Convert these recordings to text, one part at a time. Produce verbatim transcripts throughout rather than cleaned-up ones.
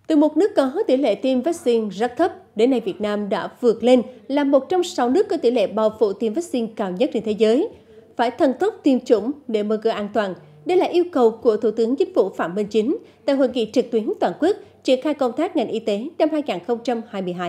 Từ một nước có tỷ lệ tiêm vaccine rất thấp, đến nay Việt Nam đã vượt lên là một trong sáu nước có tỷ lệ bao phủ tiêm vaccine cao nhất trên thế giới. Phải thần tốc tiêm chủng để mở cửa an toàn. Đây là yêu cầu của Thủ tướng Chính phủ Phạm Minh Chính tại hội nghị trực tuyến toàn quốc triển khai công tác ngành y tế năm hai nghìn không trăm hai mươi hai.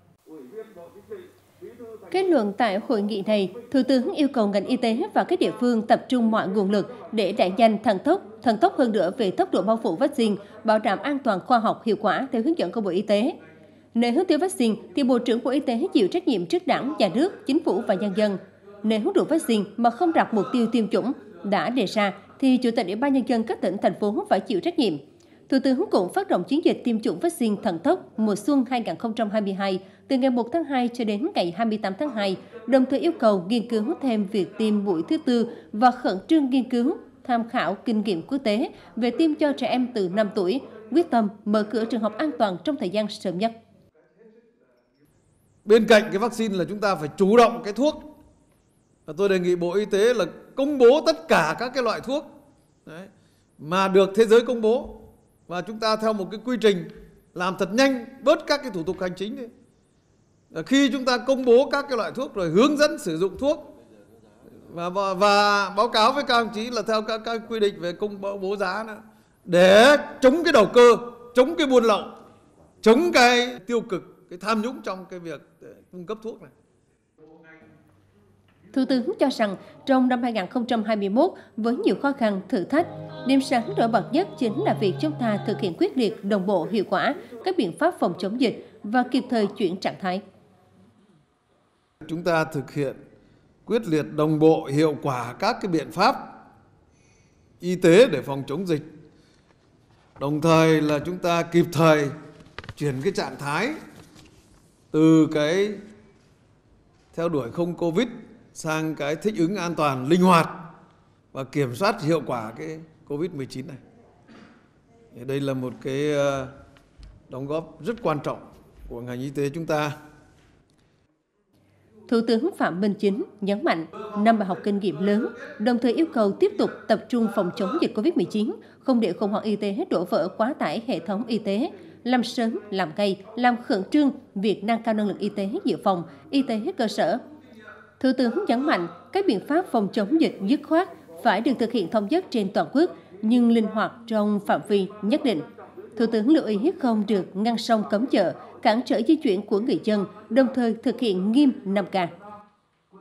Kết luận tại hội nghị này, Thủ tướng yêu cầu ngành y tế và các địa phương tập trung mọi nguồn lực để đẩy nhanh thần tốc, thần tốc hơn nữa về tốc độ bao phủ vaccine, bảo đảm an toàn khoa học hiệu quả theo hướng dẫn của Bộ Y tế. Nếu tiêm vaccine thì Bộ trưởng Bộ Y tế chịu trách nhiệm trước Đảng, Nhà nước, Chính phủ và nhân dân. Nếu đủ vaccine mà không đặt mục tiêu tiêm chủng đã đề ra thì Chủ tịch Ủy ban Nhân dân các tỉnh, thành phố phải chịu trách nhiệm. Thủ tướng cũng phát động chiến dịch tiêm chủng vaccine thần tốc mùa xuân hai nghìn không trăm hai mươi hai từ ngày một tháng hai cho đến ngày hai mươi tám tháng hai, đồng thời yêu cầu nghiên cứu thêm việc tiêm mũi thứ tư và khẩn trương nghiên cứu, tham khảo kinh nghiệm quốc tế về tiêm cho trẻ em từ năm tuổi, quyết tâm mở cửa trường học an toàn trong thời gian sớm nhất. Bên cạnh cái vaccine là chúng ta phải chủ động cái thuốc. Và tôi đề nghị Bộ Y tế là công bố tất cả các cái loại thuốc đấy, mà được thế giới công bố. Và chúng ta theo một cái quy trình làm thật nhanh, bớt các cái thủ tục hành chính đi. Khi chúng ta công bố các cái loại thuốc rồi hướng dẫn sử dụng thuốc và, và, và báo cáo với các đồng chí là theo các, các quy định về công bố giá nữa, để chống cái đầu cơ, chống cái buôn lậu, chống cái tiêu cực, cái tham nhũng trong cái việc cung cấp thuốc này. Thủ tướng cho rằng trong năm hai nghìn không trăm hai mươi mốt, với nhiều khó khăn, thử thách, điểm sáng nổi bật nhất chính là việc chúng ta thực hiện quyết liệt, đồng bộ, hiệu quả các biện pháp phòng chống dịch và kịp thời chuyển trạng thái. Chúng ta thực hiện quyết liệt, đồng bộ, hiệu quả các cái biện pháp y tế để phòng chống dịch. Đồng thời là chúng ta kịp thời chuyển cái trạng thái từ cái theo đuổi không Covid sang cái thích ứng an toàn, linh hoạt và kiểm soát hiệu quả cái Covid mười chín này. Đây là một cái đóng góp rất quan trọng của ngành y tế chúng ta. Thủ tướng Phạm Minh Chính nhấn mạnh năm bài học kinh nghiệm lớn, đồng thời yêu cầu tiếp tục tập trung phòng chống dịch Covid mười chín, không để khủng hoảng y tế đổ vỡ quá tải hệ thống y tế, làm sớm, làm ngay, làm khẩn trương việc nâng cao năng lực y tế dự phòng, y tế cơ sở. Thủ tướng nhấn mạnh các biện pháp phòng chống dịch dứt khoát phải được thực hiện thống nhất trên toàn quốc nhưng linh hoạt trong phạm vi nhất định. Thủ tướng lưu ý không được ngăn sông cấm chợ, cản trở di chuyển của người dân, đồng thời thực hiện nghiêm năm K.